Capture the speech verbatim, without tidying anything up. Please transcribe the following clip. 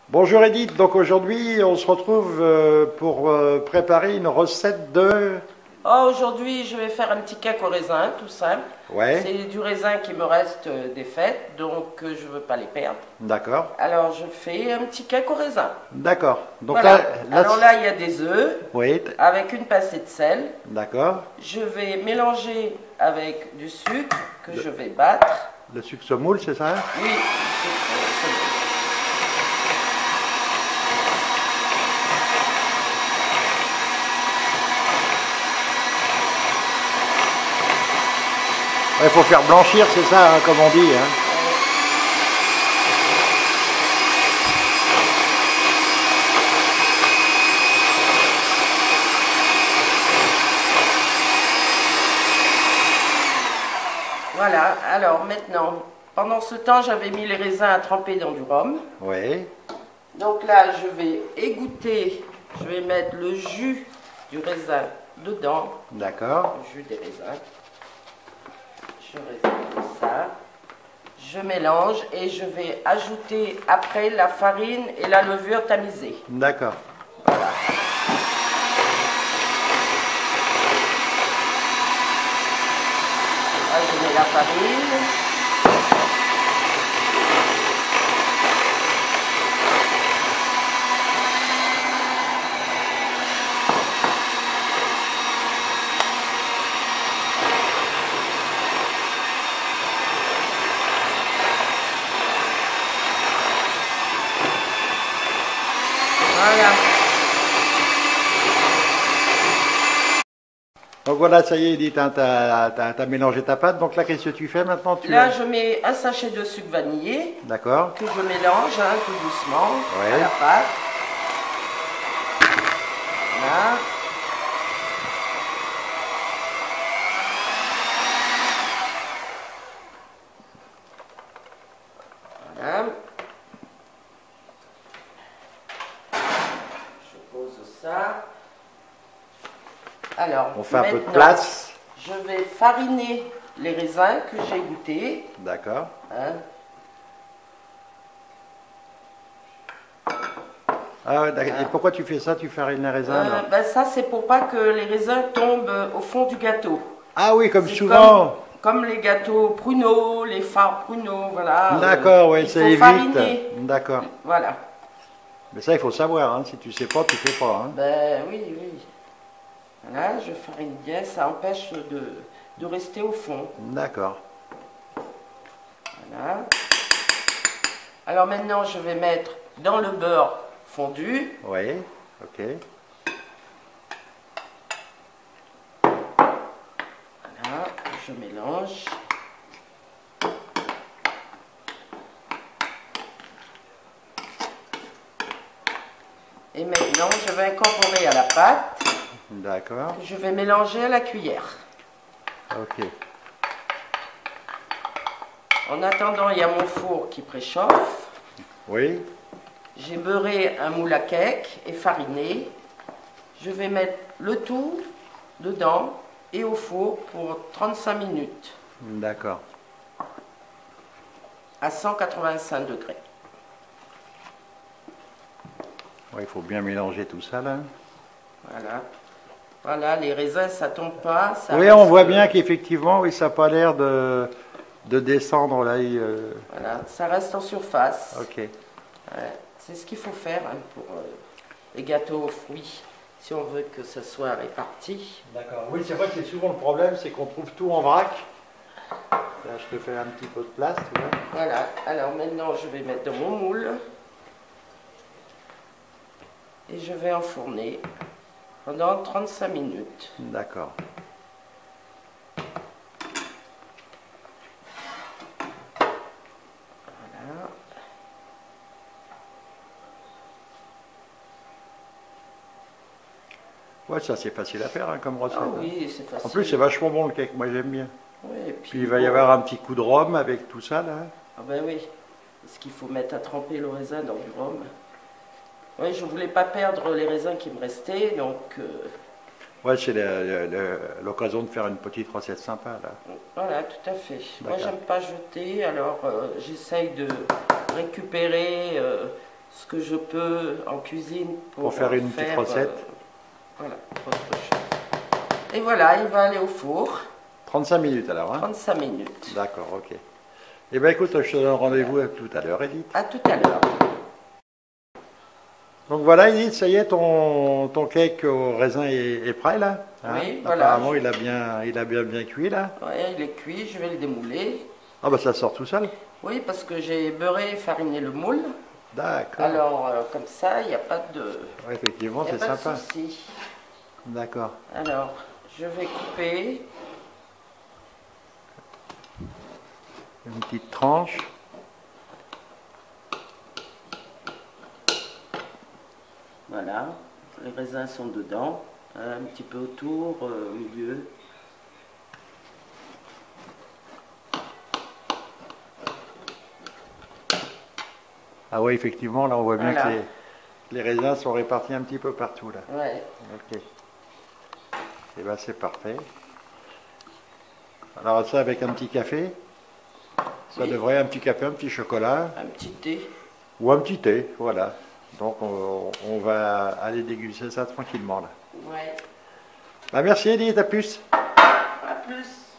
Bonjour Edith, donc aujourd'hui on se retrouve euh, pour euh, préparer une recette de... Oh, aujourd'hui je vais faire un petit cake au raisin, tout simple. Ouais, C'est du raisin qui me reste euh, des fêtes, donc euh, je ne veux pas les perdre. d'accord, Alors je fais un petit cake au raisin. d'accord. Donc Voilà. là, là, Alors là il y a des œufs oui, avec une pincée de sel. d'accord. Je vais mélanger avec du sucre que je vais battre. Le sucre semoule, c'est ça? Oui, c'est- c'est- Il faut faire blanchir, c'est ça, hein, comme on dit. Hein. Voilà, alors maintenant, pendant ce temps, j'avais mis les raisins à tremper dans du rhum. Oui, Donc là, je vais égoutter, je vais mettre le jus du raisin dedans, d'accord, le jus des raisins. Je réserve ça. Je mélange et je vais ajouter après la farine et la levure tamisée. d'accord. Voilà. Là, je mets la farine. Voilà. Donc voilà, ça y est Edith, hein, tu as mélangé ta pâte. Donc là, qu'est-ce que tu fais maintenant? Tu Là, as- je mets un sachet de sucre vanillé D'accord, que je mélange hein, tout doucement Ouais. à la pâte. Voilà. Voilà. Je pose ça. Alors, on fait un peu de maintenant, place. je vais fariner les raisins que j'ai goûtés. D'accord. Hein. Ah, ouais, d'accord. Et pourquoi tu fais ça? Tu farines les raisins Euh, là ben ça, c'est pour pas que les raisins tombent au fond du gâteau. Ah oui, comme C'est souvent. Comme, comme les gâteaux pruneaux, les fards pruneaux, voilà. D'accord, Euh, oui, il ça faut évite. fariner. D'accord. Voilà. Mais ça, il faut savoir. Hein. Si tu sais pas, tu fais pas. Hein. Ben oui, oui. Voilà, je farine bien, ça empêche de, de rester au fond. D'accord. Voilà. Alors maintenant, je vais mettre dans le beurre fondu. Oui, ok. Voilà, je mélange. Et maintenant, je vais incorporer à la pâte D'accord. que je vais mélanger à la cuillère. Ok. En attendant, il y a mon four qui préchauffe. Oui, J'ai beurré un moule à cake et fariné. Je vais mettre le tout dedans et au four pour trente-cinq minutes d'accord. à cent quatre-vingt-cinq degrés. Ouais, il faut bien mélanger tout ça là. Voilà. Voilà, les raisins, ça tombe pas. Ça Oui, reste- on voit bien qu'effectivement, oui, ça n'a pas l'air de, de descendre là. il, euh, Voilà, ça reste en surface. Ok. Ouais, c'est ce qu'il faut faire hein, pour euh, les gâteaux aux fruits, si on veut que ça soit réparti. D'accord. Oui, c'est vrai que c'est souvent le problème, c'est qu'on trouve tout en vrac. Là, je te fais un petit peu de place, tu vois. Voilà, alors maintenant je vais mettre dans mon moule et je vais enfourner pendant trente-cinq minutes. D'accord. Voilà. Ouais, ça c'est facile à faire hein, comme recette. Ah hein. oui, c'est facile. En plus, c'est vachement bon le cake, moi j'aime bien. Oui, et puis, Puis il va y bon, avoir un petit coup de rhum avec tout ça là. Ah ben oui, parce qu'il faut mettre à tremper le raisin dans du rhum. Oui, je voulais pas perdre les raisins qui me restaient, donc euh, Ouais, c'est le- le- l'occasion de faire une petite recette sympa là. voilà, tout à fait. Moi, D'accord. j'aime pas jeter, alors euh, j'essaye de récupérer euh, ce que je peux en cuisine pour, Pour faire une faire, petite recette. euh, voilà, autre chose. Et voilà, il va aller au four. trente-cinq minutes alors, hein? trente-cinq minutes. D'accord, ok. Eh bien écoute, je te donne rendez-vous à tout à l'heure, Edith. À tout à l'heure. Donc voilà, Edith, ça y est, ton, ton cake au raisin est, est prêt là, hein? Oui, voilà. Apparemment, il a bien, il a bien, bien cuit là. Oui, il est cuit, je vais le démouler. Ah bah ça sort tout seul. Oui, parce que j'ai beurré et fariné le moule. D'accord. Alors, euh, comme ça, il n'y a pas de, Ouais, effectivement, il y a c'est pas sympa. de souci. D'accord. Alors, je vais couper. Une petite tranche. Voilà, les raisins sont dedans. Un petit peu autour, euh, au milieu. Ah oui, effectivement, là on voit bien Voilà. que les, les raisins sont répartis un petit peu partout là. Ouais. Ok. Et bien c'est parfait. Alors ça avec un petit café. Ça Oui. devrait un petit café, un petit chocolat Un petit thé. ou un petit thé, voilà. Donc on, on va aller déguster ça tranquillement là. Ouais. Bah, merci Edith, à plus. À plus.